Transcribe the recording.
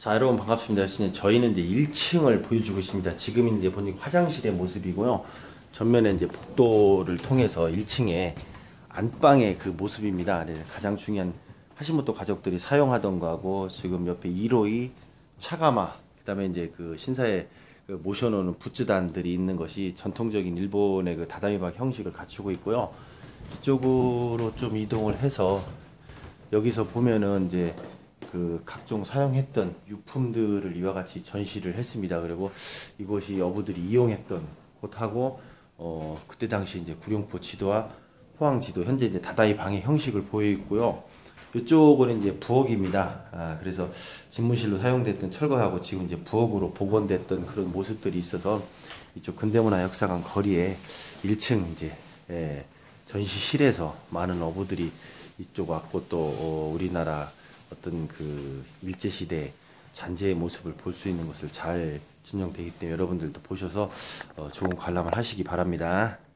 자, 여러분 반갑습니다. 저희는 이제 1층을 보여주고 있습니다. 지금 이제 보니 화장실의 모습이고요. 전면에 이제 복도를 통해서 1층에 안방의 그 모습입니다. 네, 가장 중요한 하시모토 가족들이 사용하던 거하고 지금 옆에 1호의 차가마, 그다음에 이제 그 신사에 그 모셔놓는 붓즈단들이 있는 것이 전통적인 일본의 그 다다미박 형식을 갖추고 있고요. 이쪽으로 좀 이동을 해서 여기서 보면은 이제 그 각종 사용했던 유품들을 이와 같이 전시를 했습니다. 그리고 이곳이 어부들이 이용했던 곳하고 그때 당시 이제 구룡포 지도와 포항 지도, 현재 이제 다다이 방의 형식을 보여 있고요. 이쪽은 이제 부엌입니다. 그래서 집무실로 사용됐던 철거하고 지금 이제 부엌으로 복원됐던 그런 모습들이 있어서 이쪽 근대문화 역사관 거리에 1층 이제 전시실에서 많은 어부들이 이쪽 왔고 또 우리나라 어떤 그 일제시대 잔재의 모습을 볼 수 있는 것을 잘 진영되기 때문에 여러분들도 보셔서 좋은 관람을 하시기 바랍니다.